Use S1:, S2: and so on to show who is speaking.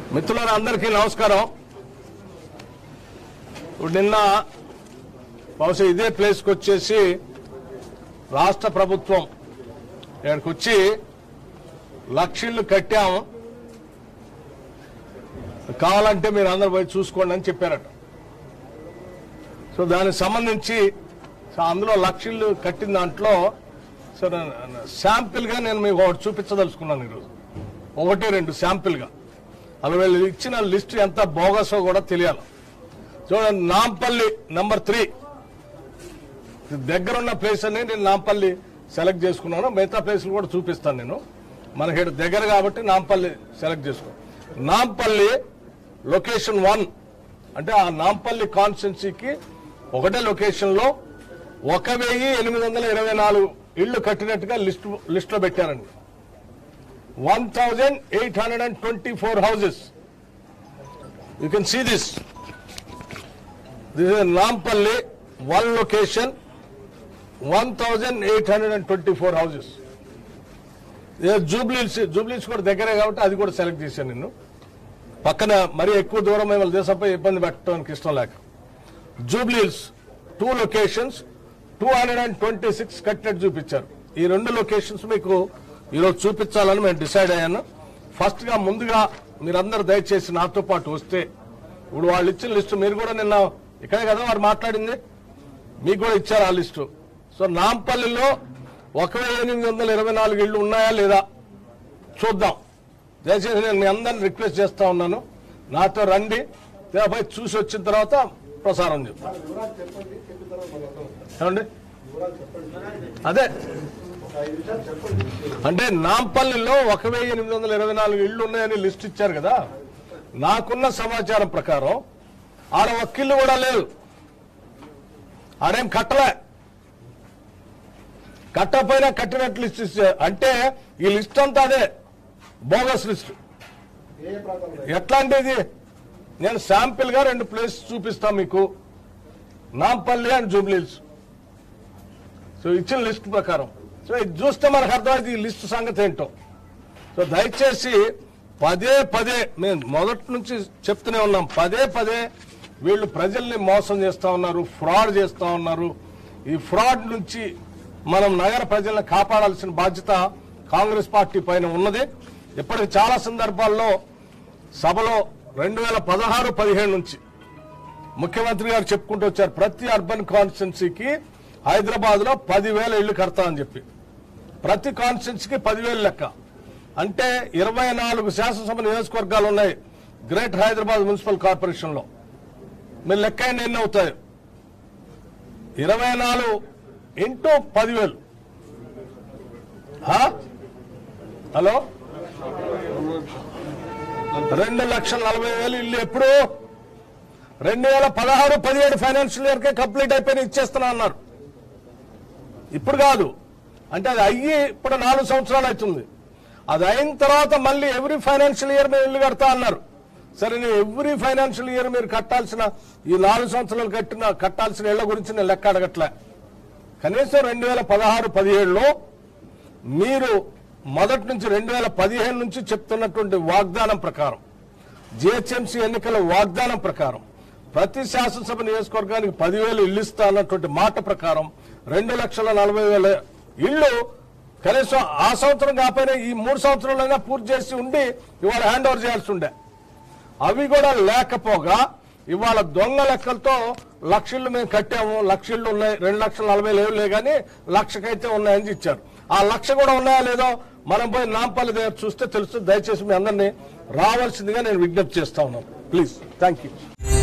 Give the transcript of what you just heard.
S1: మిత్రులారా అందరికీ నమస్కారం. నిన్న బహుశా ఇదే ప్లేస్కి వచ్చేసి రాష్ట్ర ప్రభుత్వం ఇక్కడికి వచ్చి లక్షలు కట్టాము, కావాలంటే మీరు అందరు పోయి చూసుకోండి అని చెప్పారట. సో దానికి సంబంధించి అందులో లక్షలు కట్టిన దాంట్లో సరే శాంపిల్గా నేను మీకు ఒకటి చూపించదలుచుకున్నాను ఈరోజు. ఒకటి రెండు శాంపిల్గా అలా వీళ్ళు ఇచ్చిన లిస్టు ఎంత బోగసో కూడా తెలియాలి. చూడండి, నాంపల్లి నంబర్ 3 దగ్గరున్న ప్లేస్ అని నేను నాంపల్లి సెలెక్ట్ చేసుకున్నాను. మిగతా ప్లేసులు కూడా చూపిస్తాను నేను. మనకి దగ్గర కాబట్టి నాంపల్లి సెలెక్ట్ చేసుకో. నాంపల్లి లొకేషన్ 1 అంటే ఆ నాంపల్లి కాన్స్టిట్యున్సీకి ఒకటే లొకేషన్ లో 1824 ఇళ్లు కట్టినట్టుగా లిస్ట్ లో పెట్టారండి. 1824 houses. You can see this. This is Nampalli, one location, 1824 houses. జూబ్లీస్ కూడా దగ్గరే కాబట్టి అది కూడా సెలెక్ట్ చేశాను నేను. పక్కన మరీ ఎక్కువ దూరం మిమ్మల్ని దేశంపై ఇబ్బంది పెట్టడానికి ఇష్టం లేక. జూబ్లీస్ 2 locations 226 కట్టినట్టు చూపించారు. ఈ 2 లొకేషన్స్ మీకు ఈరోజు చూపించాలని మేము డిసైడ్ అయ్యాను. ఫస్ట్ గా ముందుగా మీరందరూ దయచేసి నాతో పాటు వస్తే, ఇప్పుడు వాళ్ళు ఇచ్చిన లిస్టు మీరు కూడా నిన్న ఇక్కడే కదా వారు మాట్లాడింది, మీకు కూడా ఇచ్చారు ఆ లిస్టు. సో నాంపల్లిలో 1824 ఇళ్లు ఉన్నాయా లేదా చూద్దాం. దయచేసి నేను మీ అందరిని రిక్వెస్ట్ చేస్తా ఉన్నాను, నాతో రండి, పోయి చూసి వచ్చిన తర్వాత ప్రసారం చెప్తాం. ఏమండి అదే అంటే నాంపల్లిలో 1824 ఇళ్లు ఉన్నాయని లిస్ట్ ఇచ్చారు కదా. నాకున్న సమాచారం ప్రకారం ఆడ ఒక్క ఇల్లు కూడా లేదు, ఆడేం కట్టలే. కట్టపోయినా కట్టినట్లు లిస్ట్ ఇచ్చారు. అంటే ఈ లిస్ట్ అంతా అదే బోగస్ లిస్ట్. ఎట్లాంటిది నేను శాంపిల్ గా 2 ప్లేసెస్ చూపిస్తాను మీకు, నాంపల్లి అండ్ జూబ్లీహిల్స్. సో ఇచ్చిన లిస్ట్ ప్రకారం సో ఇది చూస్తే మనకు అర్థమైంది ఈ లిస్ట్ సంగతి ఏంటో. సో దయచేసి పదే మేము మొదటి నుంచి చెప్తూనే ఉన్నాం, పదే వీళ్ళు ప్రజల్ని మోసం చేస్తా ఉన్నారు, ఫ్రాడ్ చేస్తా ఉన్నారు. ఈ ఫ్రాడ్ నుంచి మనం నగర ప్రజల్ని కాపాడాల్సిన బాధ్యత కాంగ్రెస్ పార్టీ పైన ఉన్నది. ఇప్పటికి చాలా సందర్భాల్లో సభలో 2016-17 నుంచి ముఖ్యమంత్రి గారు చెప్పుకుంటూ వచ్చారు, ప్రతి అర్బన్ కాన్స్టిట్యున్సీకి హైదరాబాద్ లో 10,000 ఇళ్లు కడతా అని చెప్పి. ప్రతి కాన్స్టిట్యున్సీకి 10,000 లెక్క. అంటే 24 శాసనసభ నియోజకవర్గాలు ఉన్నాయి గ్రేటర్ హైదరాబాద్ మున్సిపల్ కార్పొరేషన్ లో. మీరు లెక్క ఎన్ని అవుతాయి? 24 ఇంటూ 10,000. హలో, 2,40,000 ఇల్లు ఎప్పుడు? 2016-17 ఫైనాన్షియల్ ఇయర్ కే కంప్లీట్ అయిపోయి ఇచ్చేస్తున్నా అన్నారు. ఇప్పుడు కాదు, అంటే అది అయ్యి ఇప్పుడు 4 సంవత్సరాలు అవుతుంది. అది అయిన తర్వాత మళ్ళీ ఎవ్రీ ఫైనాన్షియల్ ఇయర్ మీరు ఇల్లు కడతా అన్నారు. సరే, నేను ఎవ్రీ ఫైనాన్షియల్ ఇయర్ మీరు కట్టాల్సిన ఈ 4 సంవత్సరాలు కట్టాల్సిన ఇళ్ల గురించి నేను లెక్క అడగట్లే. కనీసం 2016-17లో మీరు మొదటి నుంచి 2015 నుంచి చెప్తున్నటువంటి వాగ్దానం ప్రకారం, జిహెచ్ఎంసీ ఎన్నికల వాగ్దానం ప్రకారం ప్రతి శాసనసభ నియోజకవర్గానికి 10,000 ఇళ్లు ఇస్తా అన్నటువంటి మాట ప్రకారం 2,40,000 ఇళ్లు కనీసం ఆ సంవత్సరం కాకపోయినా ఈ 3 సంవత్సరాలైనా పూర్తి చేసి ఉండి ఇవాళ హ్యాండ్ ఓవర్ చేయాల్సి ఉండే. అవి కూడా లేకపోగా ఇవాళ దొంగ లెక్కలతో 1,00,000 ఇళ్లు మేము కట్టాము, 1,00,000 ఇళ్లు ఉన్నాయి, 2,40,000 కానీ 1,00,000కైతే ఉన్నాయని ఇచ్చారు. ఆ 1,00,000 కూడా ఉన్నాయా లేదో మనం పోయి నాంపల్లి దగ్గర చూస్తే తెలుస్తుంది. దయచేసి మీ అందరినీ రావాల్సిందిగా నేను విజ్ఞప్తి చేస్తా ఉన్నాను. Please, thank you.